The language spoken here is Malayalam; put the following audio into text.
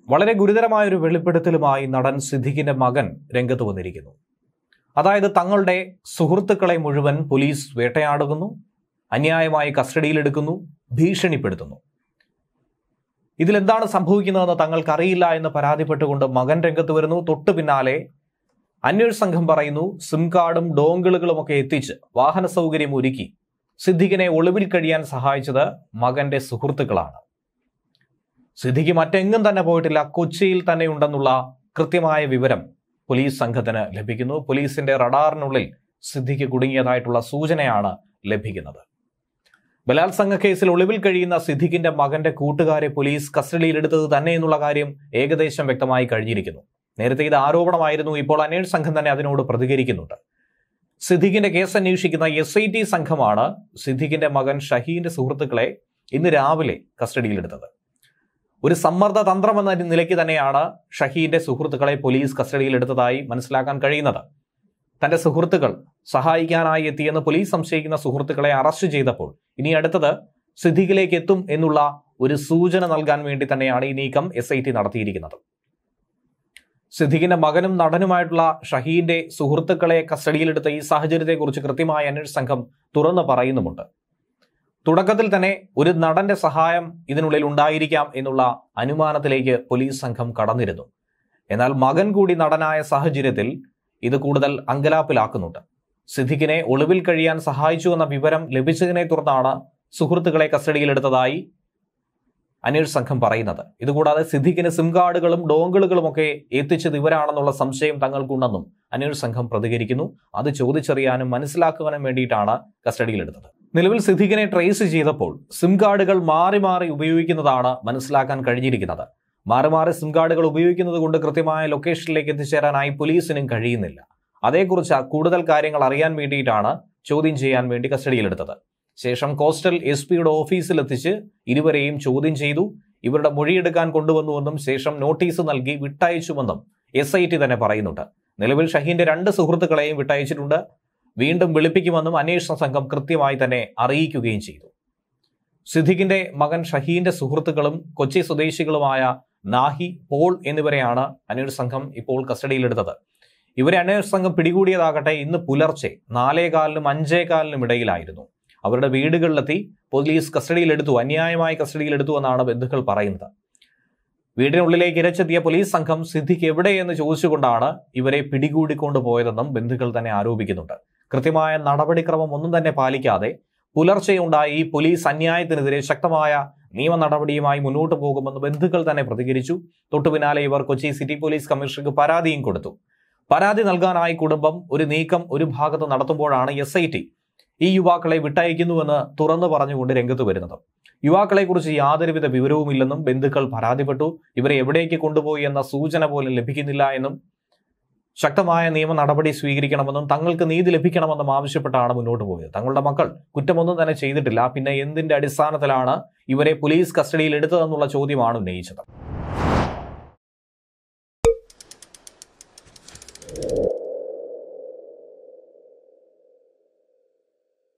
വളരെ ഗുരുതരമായ ഒരു വെളിപ്പെടുത്തലുമായി നടൻ സിദ്ദിഖിന്റെ മകൻ രംഗത്ത് വന്നിരിക്കുന്നു. അതായത് തങ്ങളുടെ സുഹൃത്തുക്കളെ മുഴുവൻ പോലീസ് വേട്ടയാടുന്നു, അന്യായമായി കസ്റ്റഡിയിലെടുക്കുന്നു, ഭീഷണിപ്പെടുത്തുന്നു. ഇതിലെന്താണ് സംഭവിക്കുന്നതെന്ന് തങ്ങൾക്കറിയില്ല എന്ന് പരാതിപ്പെട്ടുകൊണ്ട് മകൻ രംഗത്ത് വരുന്നു. തൊട്ടു പിന്നാലെ അന്വേഷണ സംഘം പറയുന്നു സിം കാർഡും ഡോങ്കിളുകളും ഒക്കെ എത്തിച്ച് വാഹന സൗകര്യം ഒരുക്കി സിദ്ദിഖിനെ ഒളിവിൽ കഴിയാൻ സഹായിച്ചത് മകന്റെ സുഹൃത്തുക്കളാണ്. സിദ്ദിഖ് മറ്റെങ്ങും തന്നെ പോയിട്ടില്ല, കൊച്ചിയിൽ തന്നെ ഉണ്ടെന്നുള്ള കൃത്യമായ വിവരം പോലീസ് സംഘത്തിന് ലഭിക്കുന്നു. പോലീസിന്റെ റഡാറിനുള്ളിൽ സിദ്ദിഖ് കുടുങ്ങിയതായിട്ടുള്ള സൂചനയാണ് ലഭിക്കുന്നത്. ബലാത്സംഗ കേസിൽ ഒളിവിൽ കഴിയുന്ന സിദ്ദിഖിന്റെ മകന്റെ കൂട്ടുകാരെ പോലീസ് കസ്റ്റഡിയിലെടുത്തത് തന്നെ എന്നുള്ള കാര്യം ഏകദേശം വ്യക്തമായി കഴിഞ്ഞിരിക്കുന്നു. നേരത്തെ ഇത് ആരോപണമായിരുന്നു, ഇപ്പോൾ അന്വേഷണ സംഘം തന്നെ അതിനോട് പ്രതികരിക്കുന്നുണ്ട്. സിദ്ദിഖിന്റെ കേസ് അന്വേഷിക്കുന്ന SIT സംഘമാണ് സിദ്ദിഖിന്റെ മകൻ ഷഹീന്റെ സുഹൃത്തുക്കളെ ഇന്ന് രാവിലെ കസ്റ്റഡിയിലെടുത്തത്. ഒരു സമ്മർദ്ദ തന്ത്രമെന്ന നിലയ്ക്ക് തന്നെയാണ് ഷഹീന്റെ സുഹൃത്തുക്കളെ പോലീസ് കസ്റ്റഡിയിലെടുത്തതായി മനസ്സിലാക്കാൻ കഴിയുന്നത്. തന്റെ സുഹൃത്തുക്കൾ സഹായിക്കാനായി എത്തിയെന്ന് പോലീസ് സംശയിക്കുന്ന സുഹൃത്തുക്കളെ അറസ്റ്റ് ചെയ്തപ്പോൾ ഇനി അടുത്തത് സിദ്ദിഖിലേക്ക് എത്തും എന്നുള്ള ഒരു സൂചന നൽകാൻ വേണ്ടി തന്നെയാണ് ഈ നീക്കം SIT നടത്തിയിരിക്കുന്നത്. സിദ്ദിഖിന്റെ മകനും നടനുമായിട്ടുള്ള ഷഹീന്റെ സുഹൃത്തുക്കളെ കസ്റ്റഡിയിലെടുത്ത ഈ സാഹചര്യത്തെക്കുറിച്ച് കൃത്യമായ അന്വേഷണ സംഘം തുറന്നു പറയുന്നുമുണ്ട്. തുടക്കത്തിൽ തന്നെ ഒരു നടന്റെ സഹായം ഇതിനുള്ളിൽ ഉണ്ടായിരിക്കാം എന്നുള്ള അനുമാനത്തിലേക്ക് പോലീസ് സംഘം കടന്നിരുന്നു. എന്നാൽ മകൻ കൂടി നടനായ സാഹചര്യത്തിൽ ഇത് കൂടുതൽ അങ്കലാപ്പിലാക്കുന്നുണ്ട്. സിദ്ദിഖിനെ ഒളിവിൽ കഴിയാൻ സഹായിച്ചു എന്ന വിവരം ലഭിച്ചതിനെ തുടർന്നാണ് സുഹൃത്തുക്കളെ കസ്റ്റഡിയിലെടുത്തതായി അന്വേഷണ സംഘം പറയുന്നത്. ഇതുകൂടാതെ സിദ്ദിഖിന് സിം കാർഡുകളും ഡോങ്കിളുകളും ഒക്കെ എത്തിച്ചത് ഇവരാണെന്നുള്ള സംശയം തങ്ങൾക്കുണ്ടെന്നും അന്വേഷണ സംഘം പ്രതികരിക്കുന്നു. അത് ചോദിച്ചറിയാനും മനസ്സിലാക്കുവാനും വേണ്ടിയിട്ടാണ് കസ്റ്റഡിയിലെടുത്തത്. നിലവിൽ സിദ്ദിഖിനെ ട്രേസ് ചെയ്തപ്പോൾ സിം കാർഡുകൾ മാറി മാറി ഉപയോഗിക്കുന്നതാണ് മനസ്സിലാക്കാൻ കഴിഞ്ഞിരിക്കുന്നത്. മാറി മാറി സിം കാർഡുകൾ ഉപയോഗിക്കുന്നത് കൊണ്ട് കൃത്യമായ ലൊക്കേഷനിലേക്ക് എത്തിച്ചേരാനായി പോലീസിനും കഴിയുന്നില്ല. അതേക്കുറിച്ച് കൂടുതൽ കാര്യങ്ങൾ അറിയാൻ വേണ്ടിയിട്ടാണ് ചോദ്യം ചെയ്യാൻ വേണ്ടി കസ്റ്റഡിയിലെടുത്തത്. ശേഷം കോസ്റ്റൽ SP ഓഫീസിലെത്തിച്ച് ഇരുവരെയും ചോദ്യം ചെയ്തു. ഇവരുടെ മൊഴിയെടുക്കാൻ കൊണ്ടുവന്നുവെന്നും ശേഷം നോട്ടീസ് നൽകി വിട്ടയച്ചുവെന്നും SIT തന്നെ പറയുന്നുണ്ട്. നിലവിൽ ഷഹീന്റെ 2 സുഹൃത്തുക്കളെയും വിട്ടയച്ചിട്ടുണ്ട്. വീണ്ടും വിളിപ്പിക്കുമെന്നും അന്വേഷണ സംഘം കൃത്യമായി തന്നെ അറിയിക്കുകയും ചെയ്തു. സിദ്ദിഖിന്റെ മകൻ ഷഹീന്റെ സുഹൃത്തുക്കളും കൊച്ചി സ്വദേശികളുമായ നാഹി, പോൾ എന്നിവരെയാണ് അന്വേഷണ സംഘം ഇപ്പോൾ കസ്റ്റഡിയിലെടുത്തത്. ഇവരെ അന്വേഷണ സംഘം പിടികൂടിയതാകട്ടെ ഇന്ന് പുലർച്ചെ 4:15-നും 5:15-നും ഇടയിലായിരുന്നു. അവരുടെ വീടുകളിലെത്തി പോലീസ് കസ്റ്റഡിയിലെടുത്തു, അന്യായമായി കസ്റ്റഡിയിലെടുത്തു എന്നാണ് ബന്ധുക്കൾ പറയുന്നത്. വീടിനുള്ളിലേക്ക് ഇരച്ചെത്തിയ പോലീസ് സംഘം സിദ്ദിഖ് എവിടെയെന്ന് ചോദിച്ചുകൊണ്ടാണ് ഇവരെ പിടികൂടിക്കൊണ്ടുപോയതെന്നും ബന്ധുക്കൾ തന്നെ ആരോപിക്കുന്നുണ്ട്. കൃത്യമായ നടപടിക്രമം ഒന്നും തന്നെ പാലിക്കാതെ പുലർച്ചെയുണ്ടായ ഈ പോലീസ് അന്യായത്തിനെതിരെ ശക്തമായ നിയമ നടപടിയുമായി മുന്നോട്ട് പോകുമെന്ന് ബന്ധുക്കൾ തന്നെ പ്രതികരിച്ചു. തൊട്ടു പിന്നാലെ ഇവർ കൊച്ചി സിറ്റി പോലീസ് കമ്മീഷണർക്ക് പരാതിയും കൊടുത്തു. പരാതി നൽകാനായി കുടുംബം ഒരു നീക്കം ഒരു ഭാഗത്ത് നടത്തുമ്പോഴാണ് SIT ഈ യുവാക്കളെ വിട്ടയക്കുന്നുവെന്ന് തുറന്നു പറഞ്ഞുകൊണ്ട് രംഗത്ത് വരുന്നത്. യുവാക്കളെക്കുറിച്ച് യാതൊരുവിധ വിവരവുമില്ലെന്നും ബന്ധുക്കൾ പരാതിപ്പെട്ടു. ഇവരെ എവിടേക്ക് കൊണ്ടുപോയി എന്ന സൂചന പോലും ലഭിക്കുന്നില്ല എന്നും ശക്തമായ നിയമ നടപടി സ്വീകരിക്കണമെന്നും തങ്ങൾക്ക് നീതി ലഭിക്കണമെന്നും ആവശ്യപ്പെട്ടാണ് മുന്നോട്ട് പോയത്. തങ്ങളുടെ മക്കൾ കുറ്റമൊന്നും തന്നെ ചെയ്തിട്ടില്ല, പിന്നെ എന്തിന്റെ അടിസ്ഥാനത്തിലാണ് ഇവരെ പോലീസ് കസ്റ്റഡിയിൽ എടുത്തതെന്നുള്ള ചോദ്യമാണ് ഉന്നയിച്ചത്.